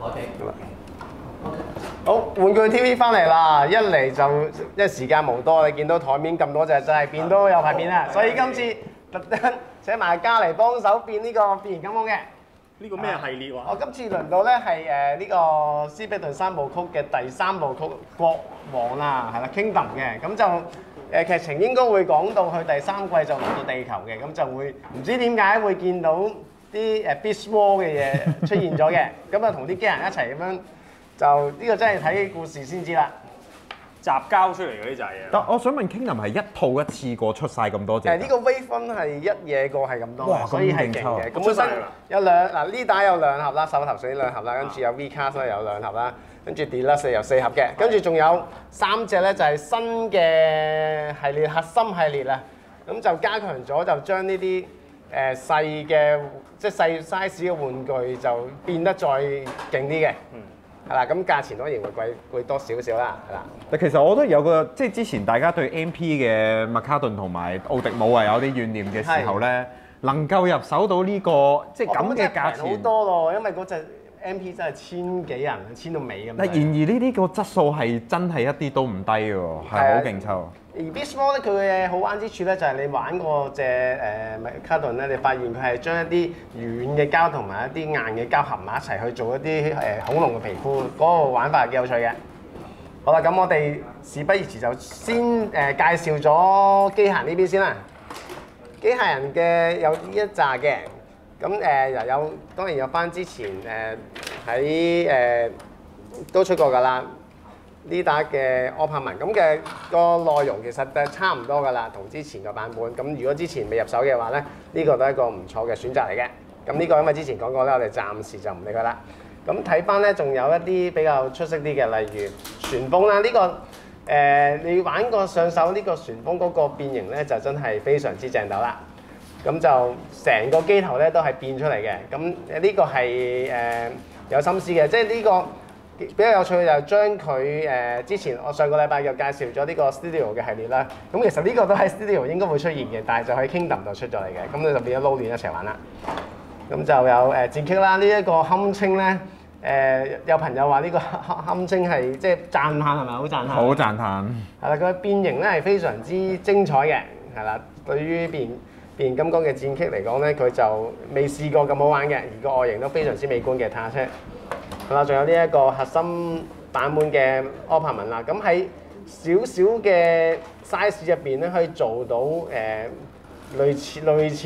好，玩具 TV 翻嚟啦！一嚟就因為時間無多，你見到台面咁多隻，真係變都有排變啦。所以今次特登請埋家嚟幫手變呢個變形金剛嘅。 呢個咩系列話？ 我今次輪到咧係呢個斯比頓三部曲嘅第3部曲國王啦，係啦 Kingdom 嘅，咁就劇情應該會講到去第3季就嚟到地球嘅，咁就會唔知點解會見到啲Beast War 嘅嘢出現咗嘅，咁啊同啲機人一齊咁樣，就呢個真係睇故事先知啦。 雜交出嚟嗰啲就係啊！ 但我想問 Kingdom 係一套一次過出晒咁多隻？ 呢個 Wave 分係一嘢過係咁多， 哇所以係勁嘅。咁本身有呢打有2盒啦，手頭水2盒啦，跟住有 V Cast 咧有2盒啦，跟住 Deluxe 有4盒嘅，跟住仲有3隻咧就係新嘅系列核心系列啦。咁就加強咗，就將呢啲細嘅即係細 size 嘅玩具就變得再勁啲嘅。係啦，咁價錢當然會貴多少少啦，係啦。 但其實我都有個，即係之前大家對 MP 嘅麥卡頓同埋奧迪姆係有啲怨念嘅時候咧，能夠入手到呢個即係咁嘅價錢好多咯，因為嗰隻 MP 真係千幾人，千到尾咁。 但然而呢啲個質素係真係一啲都唔低喎，係好勁抽。 而 Beast Mode 咧，佢嘅好玩之處咧，就係你玩過隻麥卡頓咧，你發現佢係將一啲軟嘅膠同埋一啲硬嘅膠合埋一齊去做一啲恐龍嘅皮膚，嗰個玩法係幾有趣嘅。好啦，咁我哋事不宜遲，就先介紹咗機械人呢邊先啦。機械人嘅有呢一紮嘅，咁又有當然有翻之前喺都出過㗎啦。呢打嘅柯柏文咁嘅個內容其實都差唔多㗎啦，同之前個版本。咁如果之前未入手嘅話咧，呢個都係一個唔錯嘅選擇嚟嘅。咁呢個因為之前講過咧，我哋暫時就唔理佢啦。咁睇翻咧，仲有一啲比較出色啲嘅，例如旋風啦。呢個你玩過上手呢個旋風嗰個變形咧，就真係非常之正斗啦。咁就成個機頭咧都係變出嚟嘅。咁呢個係有心思嘅，即係呢個。比較有趣嘅就係將佢之前我上個禮拜又介紹咗呢個 Studio 嘅系列啦。咁其實呢個都喺 Studio 應該會出現嘅，但係就喺 Kingdom 度出咗嚟嘅。咁你就變咗撈亂一齊玩啦。咁就有戰擊啦，呢一個堪稱咧有朋友話呢個堪稱係即係讚歎係咪？好讚歎。好讚歎。 係啦，佢變形咧係非常之精彩嘅，係啦。對於變形金剛嘅戰擊嚟講咧，佢就未試過咁好玩嘅，而個外形都非常之美觀嘅坦克車。係啦，仲有呢一個核心版本嘅柯柏文啦。咁喺少少嘅 size 入邊咧，可以做到類似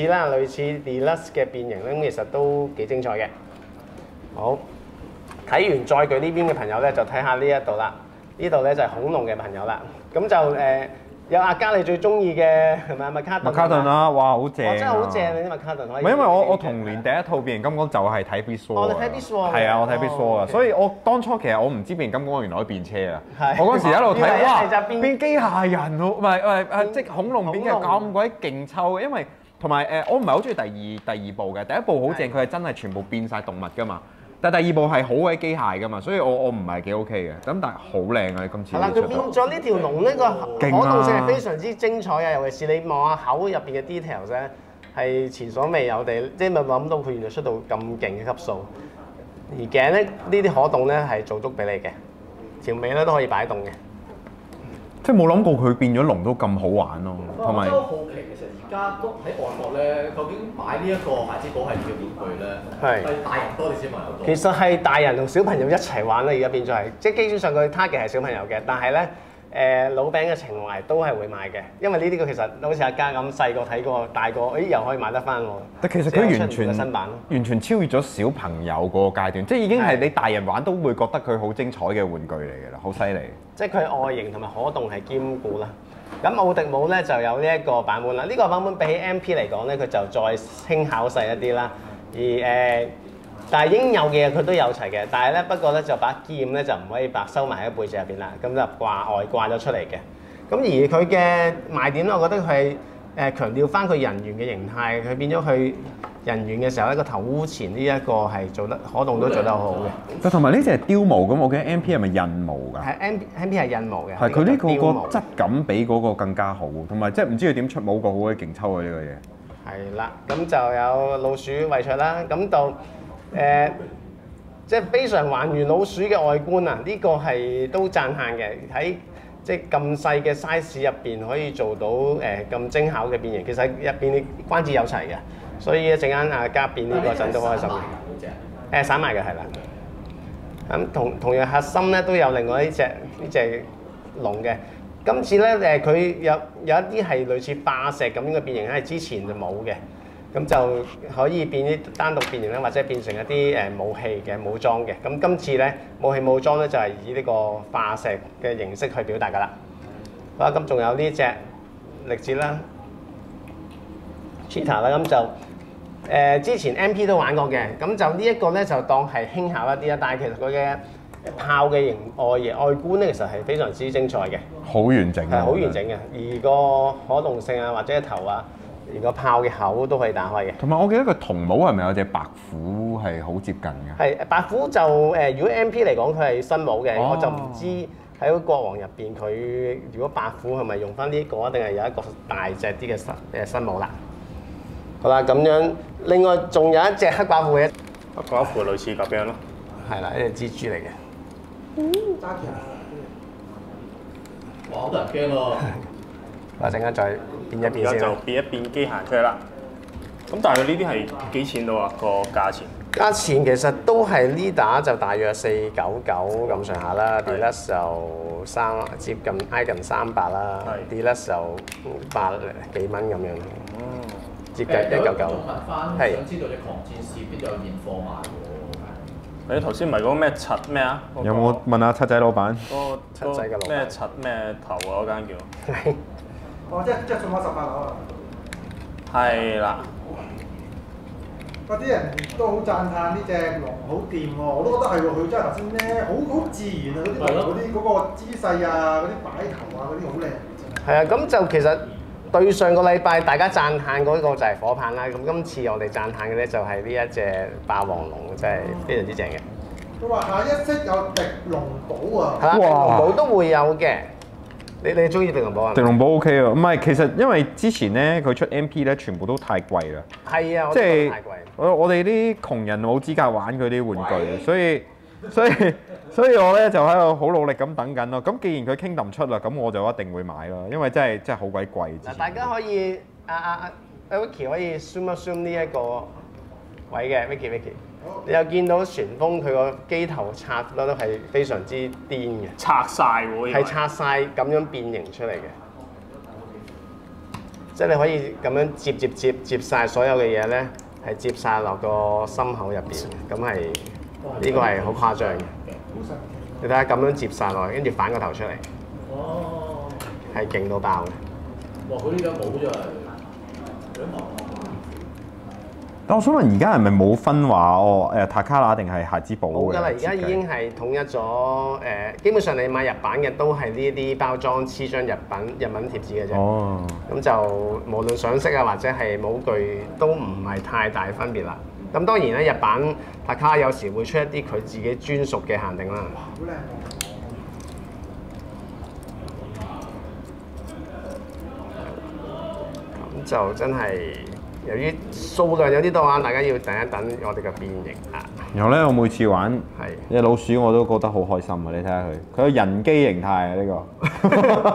Deluxe 嘅變形咧，咁其實都幾精彩嘅。好，睇完載具呢邊嘅朋友咧，就睇下呢一度啦。呢度咧就係恐龍嘅朋友啦。咁就有阿嘉你最中意嘅係咪麥卡頓？ 麥卡頓啦，哇，好正！ 真係好正你啲麥卡頓可以。 唔係因為我童年第一套變形金剛就係睇 Beast Wars。 哦，你睇 Beast Wars。 係啊，我睇 Beast Wars 啊，所以我當初其實我唔知變形金剛原來可以變車啊。 係。 我嗰時一路睇，哇， 變機械人喎，唔係即係恐龍變嘅咁鬼勁抽，因為同埋我唔係好中意第二部嘅，第一部好正，佢係真係全部變晒動物㗎嘛。但第2部係好鬼機械㗎嘛，所以我唔係幾 OK 嘅。咁但係好靚啊！今次係啦， 佢變咗呢條龍呢個可動性係非常之精彩嘅，尤其是你望下口入邊嘅 details 咧，係前所未有地，即係咪諗到佢原來出到咁勁嘅級數。而頸咧呢啲可動咧係做足俾你嘅，條尾咧都可以擺動嘅。 即係冇諗過佢變咗龍都咁好玩咯，同埋。 我好奇其實而家都喺外國咧，究竟買呢一個孩之寶系列嘅玩具咧，係大人多定小朋友多？ 其實係大人同小朋友一齊玩啦，而家變咗係，即係基本上佢 target 係小朋友嘅，但係咧老餅嘅情懷都係會買嘅，因為呢啲個其實好似阿嘉咁細個睇過，大個又可以買得翻喎。 但其實佢完全超越咗小朋友嗰個階段，即係已經係你大人玩都會覺得佢好精彩嘅玩具嚟㗎啦，好犀利。即係佢外形同埋可動係兼顧啦。咁奧迪姆咧就有呢一個版本啦，呢個版本比起 MP 嚟講咧，佢就再輕巧細一啲啦。而但係應有嘅嘢佢都有齊嘅，但係咧不過咧就把劍咧就唔可以白收埋喺背脊入邊啦，咁就掛咗出嚟嘅。咁而佢嘅賣點咧，我覺得佢係強調翻佢人猿嘅形態，佢變咗佢人猿嘅時候咧個頭烏前呢一個係做得可動都做得好好嘅。同埋呢隻係雕模咁，我記得 MP 係咪印模㗎？係 MP 係印模嘅。係佢呢個質感比嗰個更加好，同埋即係唔知佢點出冇個好鬼勁抽嘅呢個嘢。係啦，咁就有老鼠圍牆啦，咁到即係非常還原老鼠嘅外觀啊！呢個係都讚歎嘅，喺即係咁細嘅 size 入邊可以做到咁精巧嘅變形，其實入邊啲關節有齊嘅，所以一陣間加變呢個陣都開心嘅。散埋嘅係啦。咁同樣核心咧都有另外呢隻龍嘅。今次咧佢有一啲係類似化石咁樣嘅變形，係之前就冇嘅。咁就可以變啲單獨變形咧，或者變成一啲武器嘅武裝嘅。咁今次咧武器武裝咧就係以呢個化石嘅形式去表達㗎啦。好啦，咁仲有呢隻力捷啦 ，Cheetah 啦，咁就之前 MP 都玩過嘅。咁就呢一個咧就當係輕巧一啲啦，但係其實佢嘅炮嘅外觀咧其實係非常之精彩嘅， 好完整係好完整嘅。而個可動性啊，或者頭啊。連個炮嘅口都可以打開嘅。同埋我記得佢銅帽係咪有隻白虎係好接近嘅？ 係白虎就如果 MP 嚟講佢係新帽嘅，我就唔知喺個國王入邊佢如果白虎係咪用翻呢個，定係有一個大隻啲嘅新帽啦。好啦，咁樣另外仲有一隻黑寡婦嘅， 黑寡婦類似咁樣咯。 係啦，呢隻蜘蛛嚟嘅。 揸住哇！好多人驚喎。 嗱，陣間再變一變先。 而家就變一變機械出嚟啦。咁但係呢啲係幾錢到啊？個價錢？ 價錢其實都係呢打就大約499咁上下啦 ，Deluxe 就接近挨近300啦 ，Deluxe 就100幾蚊咁樣。接近199。 問翻，想知道你狂戰士邊度有現貨賣喎？ 你頭先唔係講咩柒咩啊？ 有冇問下七仔老闆？ 七仔嘅老闆。 咩柒咩頭啊？嗰間叫。 哦，即係送我18樓啊！ 係啦。 嗰啲人都好讚歎呢隻龍好掂喎，我都覺得係喎，佢真係頭先咧好自然啊，嗰個姿勢啊，嗰啲擺頭啊，嗰啲好靚。係啊， 咁就其實對上個禮拜大家讚歎嗰個就係火棒啦，咁今次我哋讚歎嘅咧就係呢一隻霸王龍，真係非常之正嘅。 佢話下一式有迪龍寶啊！ 係啦，迪龍寶都會有嘅。你中意迪龍寶啊？ 迪龍寶 OK 啊，唔係其實因為之前咧佢出 MP 咧全部都太貴啦。 係啊， 即係太貴。 我哋啲窮人冇資格玩佢啲玩具，所以我咧就喺度好努力咁等緊咯。咁既然佢 Kingdom 出啦，咁我就一定會買咯，因為真係好鬼貴。 嗱，大家可以Vicky 可以 zoom 一 zoom 呢一個位嘅 Vicky。你又見到旋風佢個機頭拆得都係非常之癲嘅， 拆晒喎， 係拆晒咁樣變形出嚟嘅，即係你可以咁樣接晒所有嘅嘢咧，係接晒落個心口入邊，咁係呢個係好誇張嘅。你睇下咁樣接晒落去，跟住反個頭出嚟，係勁到爆嘅。 哇！佢呢張冇啫係， 但我想問，而家係咪冇分話塔卡拉定係孩之寶嘅？ 冇㗎啦，而家已經係統一咗基本上你買日版嘅都係呢啲包裝黐張日文貼紙嘅啫。哦。咁就無論上色啊或者係模具都唔係太大分別啦。咁當然咧，日版塔卡拉有時會出一啲佢自己專屬嘅限定啦。好靚。咁就真係。由於數量有啲多啊，大家要等一等我哋嘅變形啊。 然後咧，我每次玩隻老鼠我都覺得好開心啊！你睇下佢有人機形態啊呢個，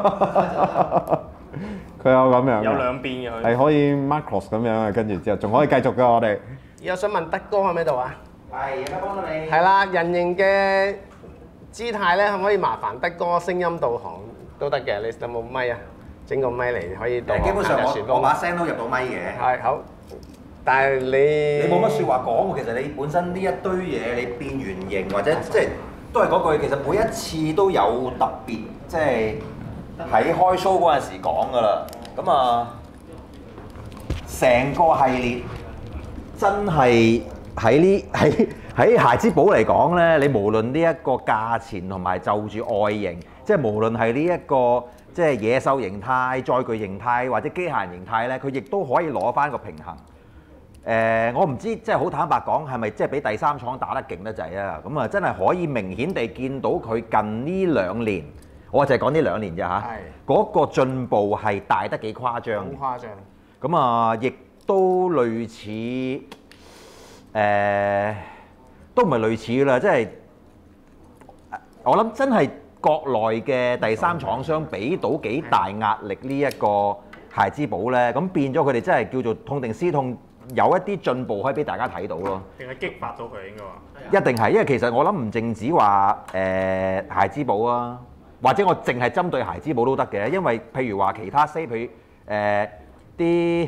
佢有咁樣， 有兩邊嘅佢， 係可以 Macross 咁樣啊，跟住之後仲可以繼續㗎我哋。 有想問德哥喺咪度啊？ 係，而家幫到你。 係啦，人形嘅姿態咧，可唔可以麻煩德哥聲音導航都得嘅？你有冇咪啊？整個咪嚟可以導航。 基本上我把聲都入到咪嘅。係好，但係你冇乜説話講喎。其實你本身呢一堆嘢，你變原形或者即係都係嗰句，其實每一次都有特別，即係喺開 show 嗰陣時講㗎啦。咁啊，成個系列真係喺孩之寶嚟講咧，你無論呢一個價錢同埋就住外形，即係無論係呢一個。即係野獸形態、載具形態或者機械人形態咧，佢亦都可以攞翻個平衡。我唔知即係好坦白講，係咪即係俾第三廠打得勁得滯啊？咁啊，真係可以明顯地見到佢近呢2年，我就係講呢2年啫嚇。嗰個進步係大得幾誇張。 好誇張。 咁啊，亦都類似都唔係類似啦，即係我諗真係國內嘅第三廠商俾到幾大壓力呢一個孩之寶咧，咁變咗佢哋真係叫做痛定思痛，有一啲進步可以俾大家睇到咯。 定係激發到佢應該話。 一定係，因為其實我諗唔淨止話孩之寶啊，或者我淨係針對孩之寶都得嘅，因為譬如話其他 say 譬如啲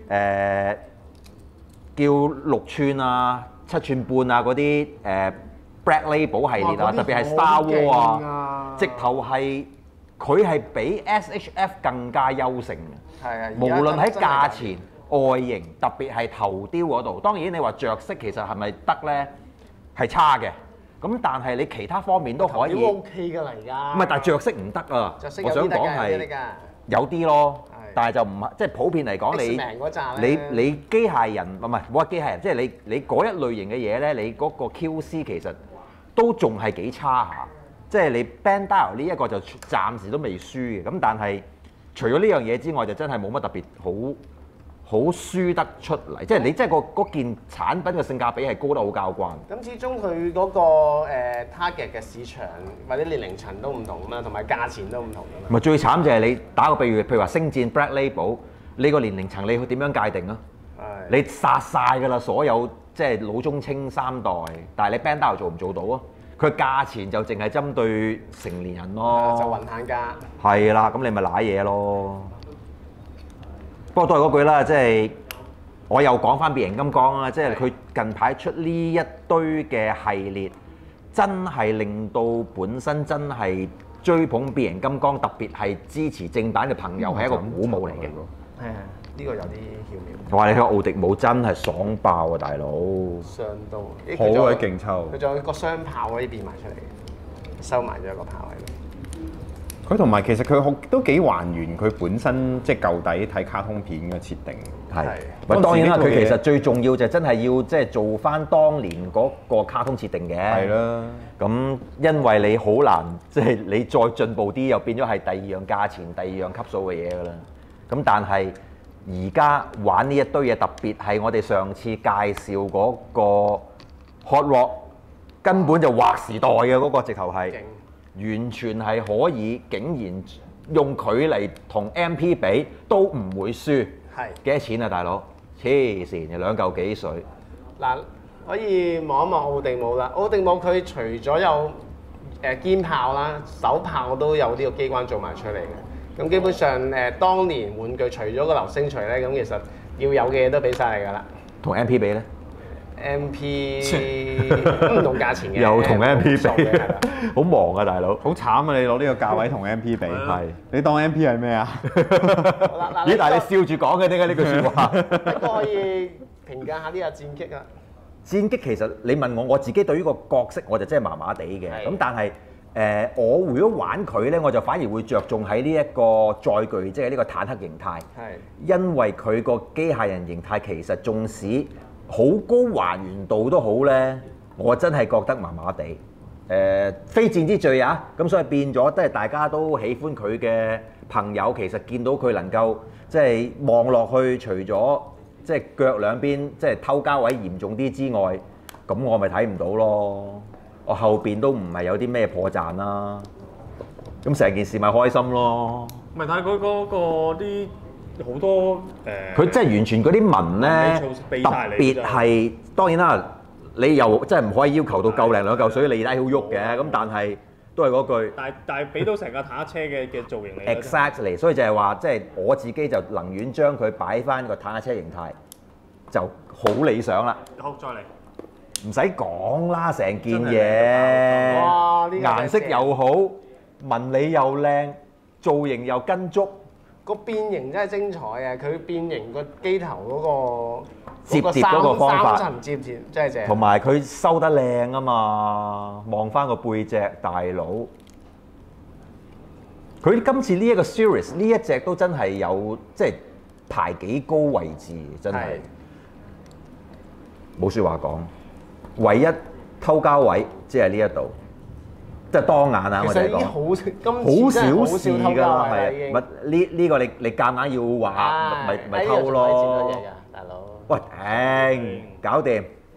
叫6寸啊、7寸半啊嗰啲Black Label 系列啊，特別係 Star Wars 啊，直頭係佢係比 SHF 更加優勝嘅。 係啊， 無論喺價錢、外形，特別係頭雕嗰度。當然你話着色其實係咪得咧？係差嘅。咁但係你其他方面都可以。 都 OK 㗎啦而家。 唔係，但係着色唔得啊！我想講係有啲咯。但係就唔係，即係普遍嚟講，你機械人唔係冇話機械人，即係你嗰一類型嘅嘢咧，你嗰個 QC 其實都仲係幾差下。即係你 Bandai 呢一個就暫時都未輸嘅。咁但係除咗呢樣嘢之外，就真係冇乜特別好輸得出嚟。即係你即係嗰件產品嘅性價比係高得好交關。咁始終佢嗰個target 嘅市場或者年齡層都唔同啊嘛，同埋價錢都唔同啊嘛。 咪最慘就係你打個譬如話星戰 Black Label， 你個年齡層你去點樣界定啊？你殺晒㗎啦，所有即係老中青三代，但係你 Bandai 做唔做到啊？佢價錢就淨係針對成年人咯， 就雲限價。 係啦，咁你咪賴嘢咯。不過都係嗰句啦，即係我又講翻變形金剛啦，即係佢近排出呢一堆嘅系列，真係令到本身真係追捧變形金剛，特別係支持正版嘅朋友係一個鼓舞嚟嘅。 係係，呢個有啲巧妙。 我話你睇奧迪姆真係爽爆啊，大佬！ 雙刀， 好鬼勁抽。 佢仲有個雙炮可以變埋出嚟，收埋咗一個炮喺度。 佢同埋其實佢都幾還原佢本身即係舊底睇卡通片嘅設定。 係。咁當然啦，佢其實最重要就真係要即係做翻當年嗰個卡通設定嘅。係啦。咁因為你好難即係你再進步啲，又變咗係第二樣價錢、第二樣級數嘅嘢㗎啦。咁但係而家玩呢一堆嘢，特別係我哋上次介紹嗰個 Hot Rod， 根本就劃時代嘅嗰個直頭係。完全係可以，竟然用佢嚟同 MP 比都唔會輸。係幾多錢啊，大佬？黐線，2嚿幾水。 嗱，可以望一望奧迪姆啦。奧迪姆佢除咗有肩炮啦、手炮都有呢個機關做埋出嚟嘅。咁基本上當年玩具除咗個流星錘咧，咁其實要有嘅嘢都俾晒你㗎啦。 同 MP 比咧？ MP 唔同價錢嘅， 又同 MP 比，好忙啊大佬， 好慘啊！你攞呢個價位同 MP 比，係你當 MP 係咩啊？ 咦？但係你笑住講嘅，點解呢句説話？ 不過可以評價下呢個戰擊啊！ 戰擊其實你問我，我自己對於個角色我就真係麻麻地嘅。咁但係我如果玩佢咧，我就反而會着重喺呢一個載具，即係呢個坦克形態。係，因為佢個機械人形態其實縱使好高還原度都好咧，我真係覺得麻麻地。非戰之罪啊！咁所以變咗，即係大家都喜歡佢嘅朋友，其實見到佢能夠即係望落去，除咗即係腳兩邊即係偷膠位嚴重啲之外，咁我咪睇唔到咯。我後邊都唔係有啲咩破綻啦。咁成件事咪開心咯。 唔係，但係佢嗰個啲。好多佢真係完全嗰啲紋咧，特別係當然啦，你又真係唔可以要求到夠靚2嚿水，你拉好喐嘅。咁但係都係嗰句。 但係俾到成個坦克車嘅造型你。 Exactly， 所以就係話，即係我自己就寧願將佢擺翻個坦克車形態，就好理想啦。 好，再嚟。 唔使講啦，成件嘢，哇！顏色又好，紋理又靚，造型又跟足。 個變形真係精彩啊！佢變形個機頭嗰個摺疊嗰個方法， 3層摺疊真係正。 同埋佢收得靚啊嘛！望翻個背脊，大佬，佢今次呢一個 series 呢一隻都真係有即係排幾高位置，真係冇説話講。唯一偷膠位即係呢一度。即係當眼啊！我哋講好小事㗎啦，係啊，呢個你夾硬要話，咪偷咯。大佬，喂，搞掂，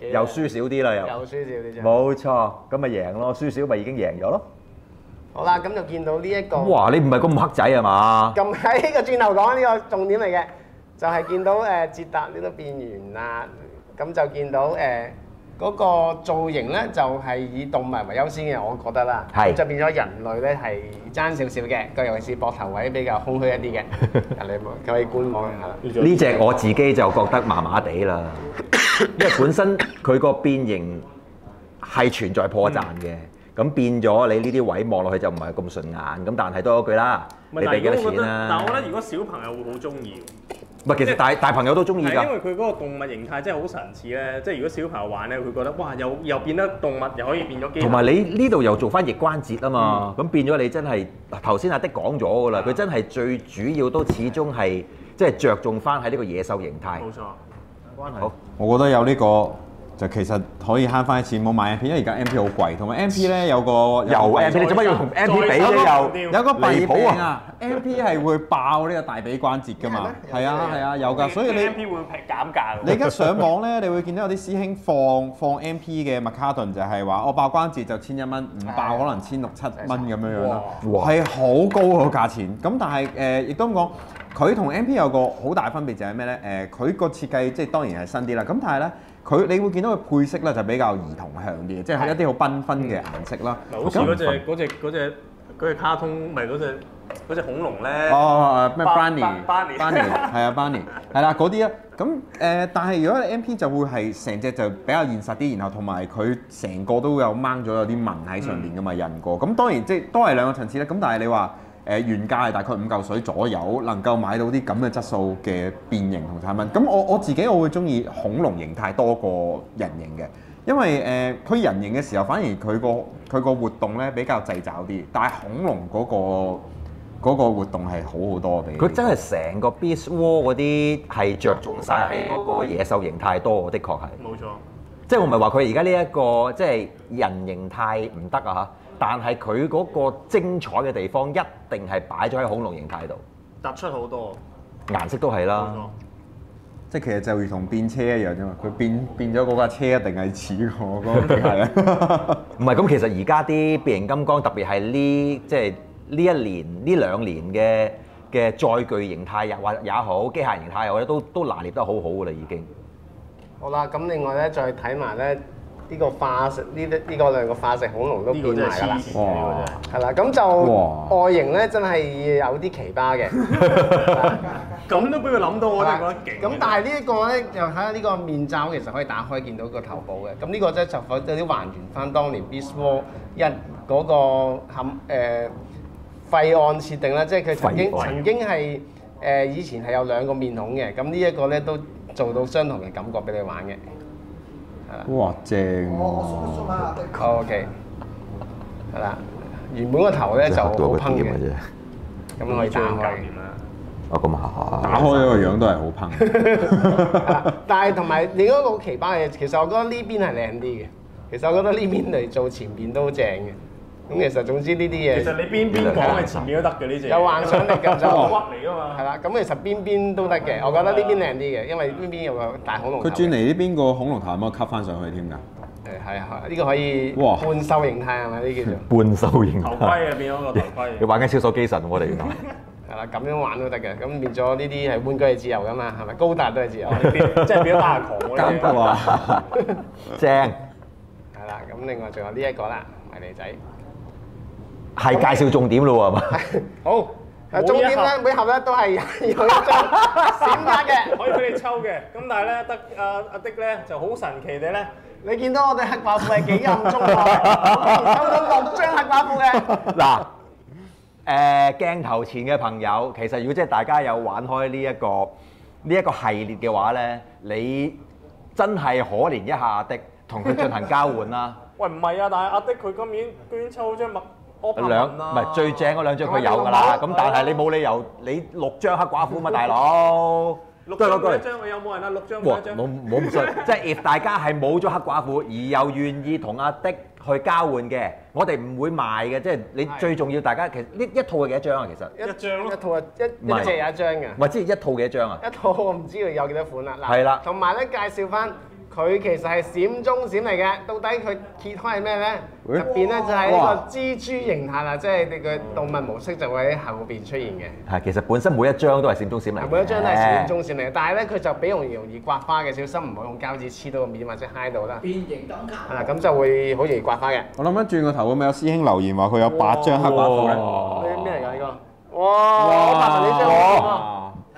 又輸少啲啦， 又輸少啲啫。 冇錯，咁咪贏咯，輸少咪已經贏咗咯。 好啦，咁就見到呢一個。 哇！你唔係咁黑仔係嘛？ 咁喺呢個轉頭講呢個重點嚟嘅，就係見到捷達呢都變完啦，咁就見到嗰個造型咧就係以動物為優先嘅，我覺得啦。 係。 就變咗人類咧係爭少少嘅，個尤其是膊頭位比較空虛一啲嘅。你可以觀望下啦。 呢隻我自己就覺得麻麻地啦，因為本身佢個變形係存在破綻嘅。咁變咗你呢啲位望落去就唔係咁順眼，咁但係都嗰句啦，你俾幾多錢啦？ 但係我覺得如果小朋友會好中意。 唔係，其實大朋友都中意㗎。 因為佢嗰個動物形態真係好神似咧，即係如果小朋友玩咧，佢覺得哇又變得動物，又可以變咗機械。 同埋你呢度又做翻逆關節啊嘛，咁變咗你真係頭先阿的講咗㗎啦，佢真係最主要都始終係即係着重翻喺呢個野獸形態。 冇錯，關係。 好，我覺得有呢個。就其實可以慳翻啲錢，冇買 MP，因為而家 MP 好貴，同埋 MP 咧有個 MP，你做乜要同 MP 比啫？ 有個弊病啊！MP 係會爆呢個大髀關節㗎嘛，係啊有㗎，所以你 MP 會減價。 你而家上網咧，你會見到有啲師兄放 MP 嘅麥卡頓就係話，我爆關節就1100蚊，唔爆可能1600-1700蚊咁樣樣啦，係好高個價錢。咁但係亦都咁講，佢同 MP 有個好大分別就係咩咧？佢個設計即係當然係新啲啦，咁但係咧。你會見到佢配色咧就比較兒童向啲，即係一啲好繽紛嘅顏色啦。 好似嗰隻卡通，唔係嗰隻恐龍咧。 咩 Barney 係啊 Barney 係啦嗰啲啊。咁但係如果你 MP 就會係成隻就比較現實啲，然後同埋佢成個都有掹咗有啲紋喺上面㗎嘛，印過。咁當然即係都係兩個層次咧。咁但係你話。原價係大概5嚿水左右，能夠買到啲咁嘅質素嘅變形同產品。咁我自己我會中意恐龍形態多過人形嘅，因為佢人形嘅時候反而佢個活動咧比較掣肘啲，但係恐龍嗰個活動係好好多嘅。佢真係成個 Beast War 嗰啲係着重晒喺嗰個野獸形態多，的確係。冇錯。即係我唔係話佢而家呢一個即係人形態唔得啊嚇。但係佢嗰個精彩嘅地方一定係擺咗喺恐龍形態度， 突出好多， 顏色都係啦。即係其實就如同變車一樣啫嘛，佢變咗嗰架車一定係似我嗰個係啊。 唔係咁，其實而家啲變形金剛特別係即係呢一年呢2年嘅載具形態也好，機械形態又好都拿捏得好好㗎啦已經。 好啦，咁另外咧再睇埋咧。呢個化石呢個兩個化石恐龍都變埋㗎啦，係啦，咁就外形咧真係有啲奇葩嘅， 咁都俾佢諗到，我哋覺得勁。 咁但係呢一個咧，又睇下呢個面罩其實可以打開見到個頭部嘅，咁呢個咧就有啲還原翻當年 Beast War 1嗰個廢案設定啦，即係佢曾經係以前係有2個面孔嘅，咁呢一個咧都做到相同嘅感覺俾你玩嘅。 哇，正喎 ！OK， 係啦，原本個頭咧就好烹嘅，咁可以打開。 咁啊， 打開咗個樣都係好烹。 但係同埋另一個好奇葩嘅，其實我覺得呢邊係靚啲嘅。其實我覺得呢邊嚟做前邊都正嘅。咁其實總之呢啲嘢， 其實你邊講係前面都得嘅呢隻， 有幻想力嘅就屈嚟㗎嘛。 係啦，咁其實邊都得嘅，我覺得呢邊靚啲嘅，因為邊有個大恐龍頭。 佢轉嚟呢邊個恐龍頭可唔可以吸翻上去添㗎？ 係啊，呢個可以半獸形態係咪？呢叫做半獸形態。 頭盔啊，變咗個頭盔。 你玩緊超手機神我哋原來。 係啦，咁樣玩都得嘅，咁變咗呢啲係玩具係自由㗎嘛，係咪？高達都係自由， 即係變咗大狂嗰啲。 監督啊， 正。 係啦，咁另外仲有呢一個啦，迷你仔。 係介紹重點咯喎，係嘛？ 好，重點咧每盒咧都係有一張閃卡嘅， 可以俾你抽嘅。咁但係咧得阿的咧就好神奇地咧， 你見到我哋黑寡婦係幾暗中喎，抽到6張黑寡婦嘅。 嗱，鏡頭前嘅朋友，其實如果即係大家有玩開呢一個系列嘅話咧，你真係可憐一下阿的，同佢進行交換啦。 喂，唔係啊，但係阿的佢今年居然抽張唔係最正嗰2張佢有㗎啦，咁但係你冇理由你6張黑寡婦嘛，大佬。 6張每一張，有冇人啊？6張每一張。 冇唔信，即係 if 大家係冇咗黑寡婦而又願意同阿的去交換嘅，我哋唔會賣嘅，即係你最重要，大家其實呢一套係幾多張啊？其實一張咯， 一套係一隻有1張嘅。 唔係，即係一套幾多張啊？ 一套我唔知佢有幾多款啦。 係啦， 同埋咧介紹翻佢其實係閃中閃嚟嘅，到底佢揭開係咩咧？入邊咧就係呢個蜘蛛形態啦，即係你嘅動物模式就會喺後邊出現嘅。 係，其實本身每一張都係閃中閃嚟。 每一張都係閃中閃嚟嘅，但係咧佢就比容易刮花嘅，小心唔好用膠紙黐到個面或者揩到啦。變形金卡。係啦，咁就會好容易刮花嘅。 我諗一轉個頭會唔會有師兄留言話佢有8張黑寡婦咧？ 咩嚟㗎呢個？哇！麻煩呢張喎。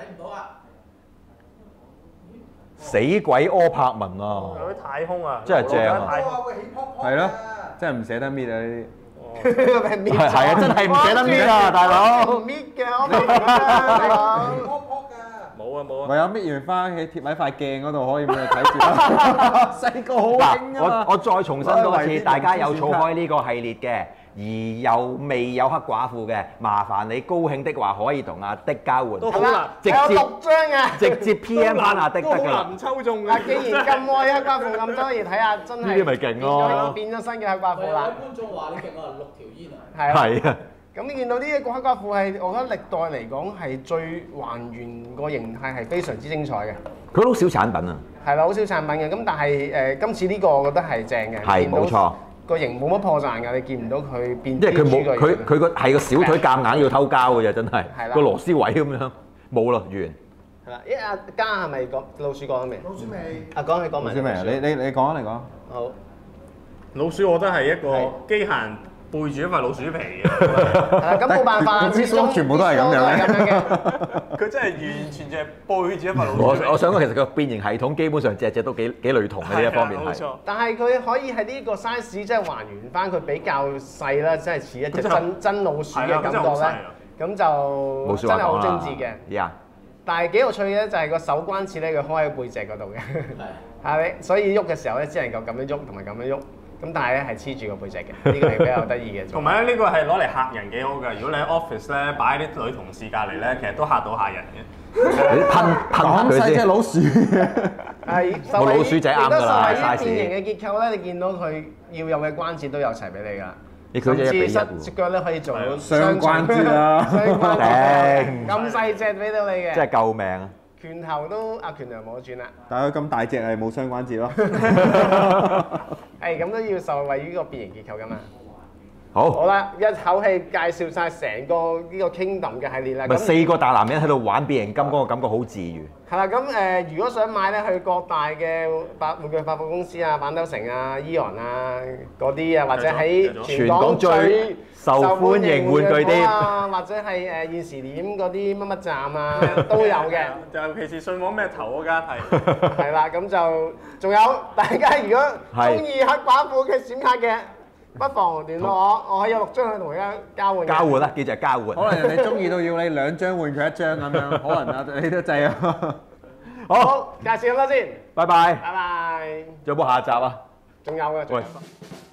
死鬼柯柏文啊！ 有啲太空啊， 真係正啊！ 係咯，真係唔捨得搣啊呢啲。 係啊，真係唔捨得搣啊，大佬！ 搣嘅，我搣嘅，大佬。 冇啊冇啊！ 唯有搣完翻去貼喺塊鏡嗰度可以俾你睇住啦。細個好興啊嘛！ 我再重申多次，大家有儲開呢個系列嘅，而又未有黑寡婦嘅，麻煩你高興的話可以同阿的交換。 都好難， 有6張嘅， 直接 PM 翻阿的得㗎啦。 難抽中啊！既然咁愛黑寡婦咁多嘢睇下，真係呢啲咪勁咯， 變咗新嘅黑寡婦啦。 觀眾話你勁啊，6條煙啊！ 係啊。 咁你見到呢一個黑寡婦係，我覺得歷代嚟講係最還原個形態係非常之精彩嘅。 佢好少產品啊。 係啦，好少產品嘅，咁但係今次呢個我覺得係正嘅。 係冇錯。 個型冇乜破綻㗎，你見唔到佢變。 因為佢冇佢個係個小腿夾硬要偷膠嘅啫，真係。係啦。個螺絲位咁樣冇啦，完。 係啦，阿嘉係咪講老鼠講咗未？ 老鼠未。 啊，講埋。 老鼠未啊？你講啊，你講。 好。 老鼠我覺得係一個機械人背住一塊老鼠皮嘅。 係啦，咁冇辦法， 始終全部都係咁樣嘅。 佢真係完全就係背住一塊老鼠皮。 我想講其實個變形系統基本上隻都幾類同嘅呢一方面係。 但係佢可以喺呢個 size 即係還原翻佢比較細啦，即係似一隻真老鼠嘅感覺咧。咁就真係好精緻嘅。但係幾有趣嘅就係個手關節咧，佢開喺背脊嗰度嘅。係咪？所以喐嘅時候咧，只能夠咁樣喐同埋咁樣喐。咁但係咧係黐住個背脊嘅，呢個係比較得意嘅。 同埋咧呢個係攞嚟嚇人幾好㗎。如果你喺 office 咧擺啲女同事隔離咧，其實都嚇到嚇人嘅。 噴佢先。 隻老鼠。 係。 個老鼠仔啱㗎啦，size。 變形嘅結構咧，你見到佢要有嘅關節都有齊俾你㗎。 甚至隻腳咧可以做到雙關節啦。 頂。咁細隻俾到你嘅。 真係救命啊！ 拳頭都拳頭冇得轉啦。 但係佢咁大隻係冇雙關節咯。 係咁都要受惠於呢個變形結構㗎嘛。 好啦，一口氣介紹晒成個呢個 Kingdom 嘅系列啦。 咪4個大男人喺度玩變形金剛個感覺好治癒。 係啦，咁如果想買咧，去各大嘅玩具百貨公司啊、反斗城啊、Eon 啊嗰啲啊，或者喺全港最受歡迎玩具店啊，或者係現時點嗰啲乜乜站啊都有嘅。 尤其是信和咩頭嗰間係。 係啦，咁就仲有大家如果中意黑寡婦嘅閃卡嘅，不妨聯絡我可以有6張去同大家交換。 交換啦，記住係交換。 可能人哋中意到要你2張換佢1張咁樣，可能啊你都制啊。 好，介紹咁多先。 拜拜。 拜拜。 仲有冇下集啊？ 仲有嘅。 喂。